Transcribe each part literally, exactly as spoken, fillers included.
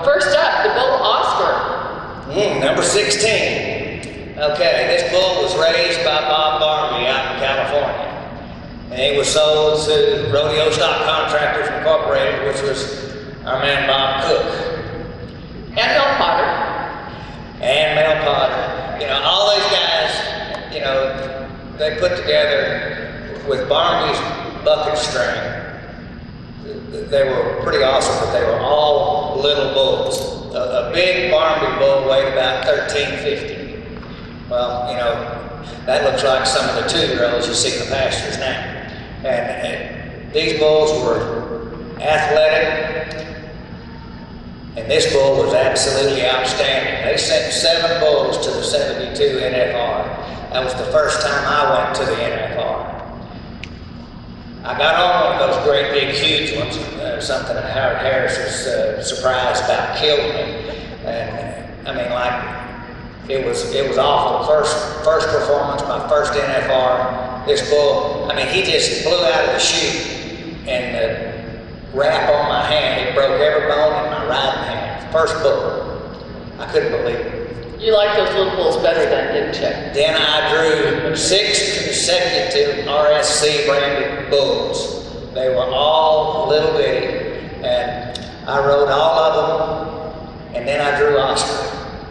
first up, the bull Oscar. Mm, number sixteen. Okay, this bull was raised by Bob Barnby out in California. And he was sold to Rodeo Stock Contractors Incorporated, which was our man Bob Cook. And Mel Potter. And Mel Potter. You know, all those guys, you know, they put together with Barnby's bucket string. They were pretty awesome, but they were all little bulls. A, a big Barnby bull weighed about thirteen fifty. Well, you know, that looks like some of the two-year-olds you see in the pastures now. And, and these bulls were athletic, and this bull was absolutely outstanding. They sent seven bulls to the seventy-two N F R. That was the first time I went to the N F R. I got on one of those great big huge ones, uh, something that Howard Harris was uh, surprised about killing me. And I mean, like, it was it was awful. First first performance, my first N F R. This bull, I mean, he just blew out of the chute, and the wrap on my hand, it broke every bone in my riding hand. First bull. I couldn't believe it. You liked those little bulls better then, didn't you? Then I drew six consecutive R S C branded bulls. They were all little bitty, and I rode all of them, and then I drew Oscar.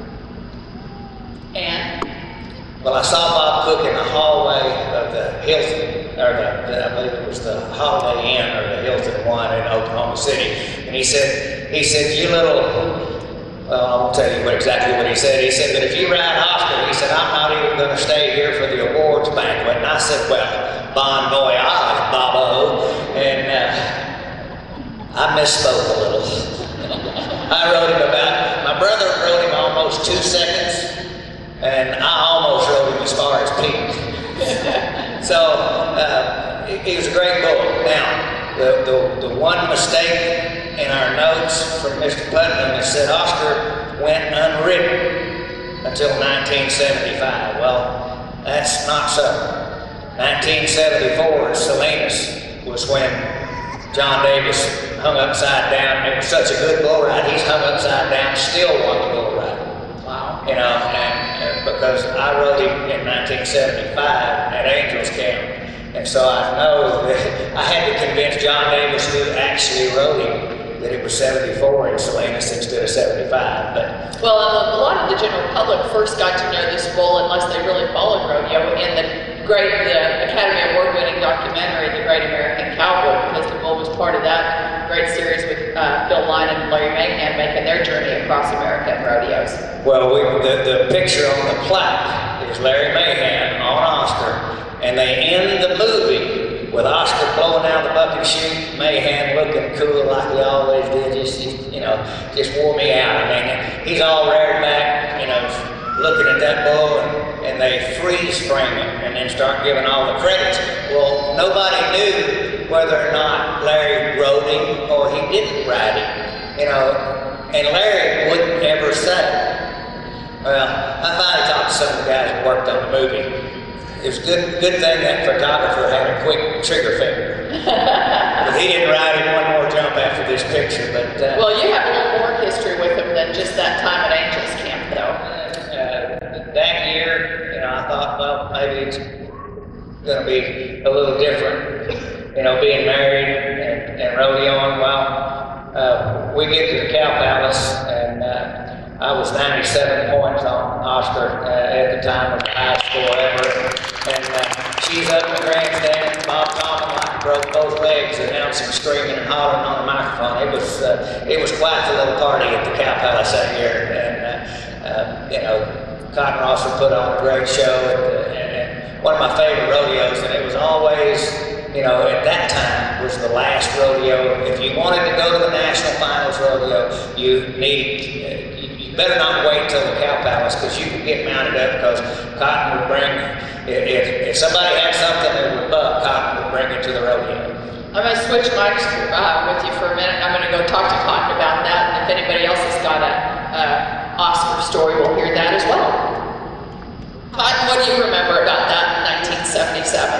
And? Well, I saw Bob Cook in the hallway of the Hilton, or the, the, I believe it was the Holiday Inn or the Hilton one in Oklahoma City, and he said, he said, you little, well, I won't tell you what exactly what he said. He said that if you ride Oscar, he said, I'm not even going to stay here for the awards banquet. And I said, well, bon voyage, Bobo. And uh, I misspoke a little. I rode him about, my brother rode him almost two seconds. And I almost rode him as far as peak. So, uh, he, he was a great bull. Now, the, the, the one mistake in our notes from Mister Putnam is that Oscar went unridden until nineteen seventy-five. Well, that's not so. nineteen seventy-four, Salinas was when John Davis hung upside down. It was such a good bull ride, he's hung upside down, still won the bull ride. Wow. You know, and because I rode him in nineteen seventy-five at Angels Camp, and so I know that I had to convince John Davis, who actually rode him, that it was seventy-four in Salinas instead of seventy-five. But well, a lot of the general public first got to know this bull unless they really followed rodeo in the great, the Academy Award-winning documentary, The Great American Cowboy, because the bull was part of that great series with uh, Phil Lyon and Larry Mahan making their journey across American rodeos. Well, we, the, the picture on the plaque is Larry Mahan on Oscar, and they end the movie with Oscar blowing out the bucket chute, Mahan looking cool like he always did. Just, just, you know, just wore me out. I mean, he's all reared back, you know, looking at that bull, and, and they freeze frame him and then start giving all the credits. Well, nobody knew whether or not Larry rode him or he didn't ride him, you know, and Larry wouldn't ever say. Well, I finally talked to some of the guys who worked on the movie. It was a good, good thing that photographer had a quick trigger finger. But he didn't ride him one more jump after this picture. But uh, well, you have a little more history with him than just that time at Angels Camp, though. Uh, that year, you know, I thought, well, maybe it's going to be a little different. You know, being married and, and rodeoing. Well, uh, we get to the Cow Palace, and uh, I was ninety-seven points on Oscar uh, at the time, was the highest score ever. And uh, she's up in the grandstand, Bob Thompson like broke both legs, announcing, screaming and hollering on the microphone. It was uh, it was quite the little party at the Cow Palace that year. And uh, uh, you know, Cotton Ross would put on a great show, and, and, and one of my favorite rodeos, and it was always, you know, at that time was the last rodeo. If you wanted to go to the National Finals rodeo, you needed. Uh, Better not wait till the Cow Palace, because you could get mounted up, because Cotton would bring, if, if somebody had something that would buck, Cotton would bring it to the rodeo. I'm going to switch mics uh, with you for a minute. I'm going to go talk to Cotton about that, and if anybody else has got a uh, Oscar story, we'll hear that as well. Cotton, what do you remember about that in nineteen seventy-seven?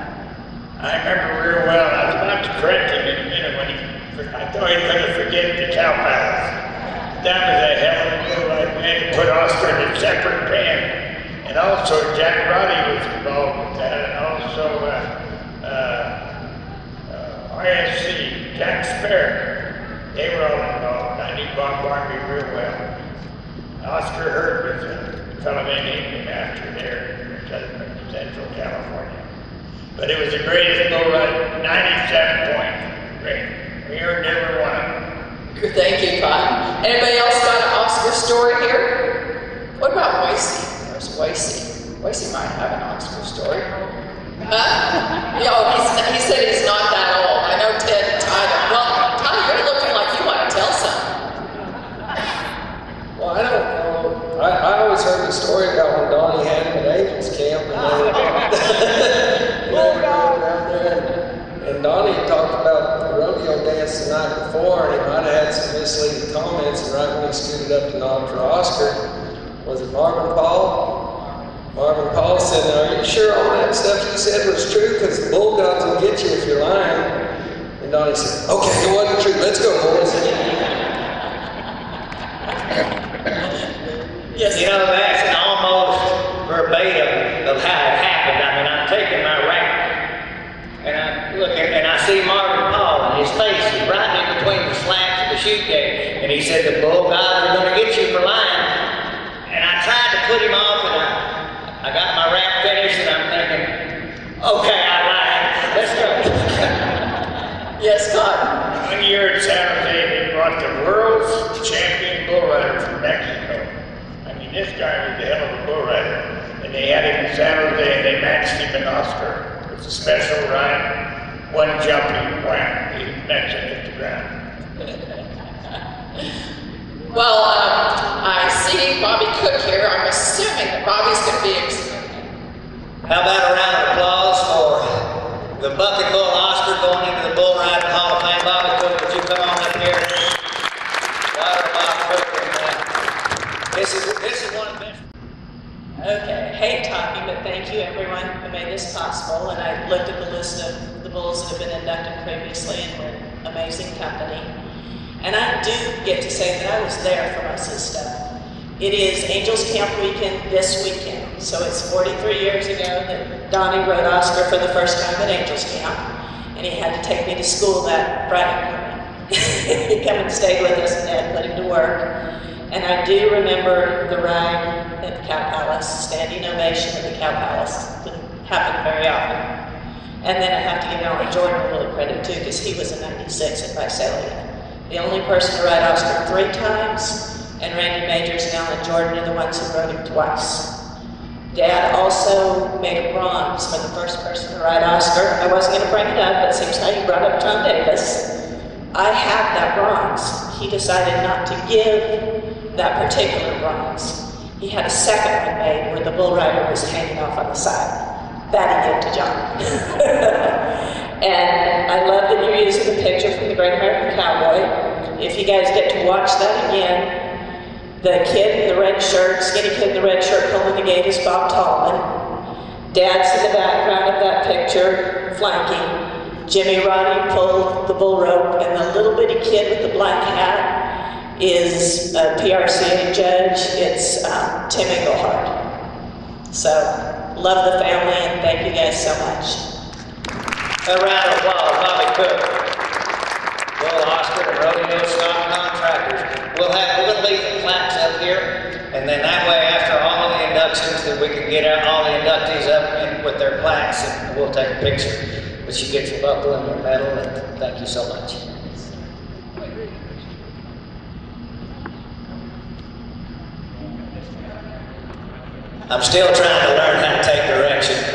I remember real well. I was about to correct him in a minute when he, I thought he was going to forget the Cow Palace. That that was a hell of a deal. Like, we had to put Oscar in a separate pen. And also, Jack Roddy was involved with that, and also uh, uh, uh, R S C, Jack Sparrow. They were all involved. I knew Bob Barnby real well. Oscar Hurd was a fellow they named him after there in Central California. But it was the greatest bull run, ninety-seven points. Great. We earned every one of them. Thank you, Cotton. Anybody else got an Oscar story here? What about Wasey? There's Wasey. Wasey might have an Oscar story. Huh? Yo, he's, he said he's not that old. I know Ted and Ty. Well, Ty, you're looking like you want to tell something. Well, I don't know. I, I always heard the story about when Donnie had him at Angels Camp, and they were, they were down there, and, and Donnie talked about the rodeo dance the night before, and he might have had some misleading comments, and right when he scooted up to nod for Oscar, was it Marvin Paul? Marvin Paul said, "Now, are you sure all that stuff you said was true? Because the bull gods will get you if you're lying." And Donnie said, "Okay, it wasn't true. Let's go, boys." Yes, you know, that's an almost verbatim of how it happened. I mean, I'm taking my rap, and I look at, and I see Marvin Paul, and his face is right in between the slats of the shoot gate, and he said, "The bull gods are going to get you for lying." And I tried to put him off, and I, I got my rap finished, and I'm thinking, okay, I lied. Let's go. Yes, Cotton. One year at San Jose, they brought the world's champion bull rider from Mexico. I mean, this guy was the hell of a bull rider. And they had him in San Jose, and they matched him in Oscar. It was a special ride. One jumping, wham, he matched him at the ground. Well, um, I see Bobby Cook here. I'm assuming that Bobby's going to be excited. How about a round of applause for the Bucket Bull Oscar going into the Bull Riding Hall of Fame? Bobby Cook, would you come on up here? Daughter of Bob Cook. And, uh, this is this is one of the best. Okay, hate talking, but thank you everyone who made this possible. And I looked at the list of the bulls that have been inducted previously, and we're an amazing company. And I do get to say that I was there for most of this stuff. It is Angels Camp weekend this weekend. So it's forty-three years ago that Donnie rode Oscar for the first time at Angels Camp. And he had to take me to school that Friday morning. He'd come and stayed with us, and Dad put him to work. And I do remember the ride at the Cow Palace, standing ovation at the Cow Palace. It didn't happen very often. And then I have to give Alan Jordan a little credit too, because he was in ninety-six at Visalia. The only person to ride Oscar three times, and Randy Majors and Alan Jordan are the ones who rode him twice. Dad also made a bronze for the first person to ride Oscar. I wasn't going to bring it up, but it seems how you brought up John Davis. I have that bronze. He decided not to give that particular bronze. He had a second one made where the bull rider was hanging off on the side. That he gave to John. And I love that you're using the picture from the Great American Cowboy. If you guys get to watch that again, the kid in the red shirt, skinny kid in the red shirt pulling the gate is Bob Tallman. Dad's in the background of that picture, flanking. Jimmy Roddy pulled the bull rope, and the little bitty kid with the black hat is a P R C A judge. It's um, Tim Englehart. So, love the family, and thank you guys so much. A round of applause, Bobby Cook. Bull Oscar and Rodeo Stock Contractors. We'll have, we're going to leave the plaques up here, and then that way, after all of the inductions, that we can get out all the inductees up and with their plaques, and we'll take a picture. But you get your buckle and your medal, and thank you so much. I'm still trying to learn how to take direction.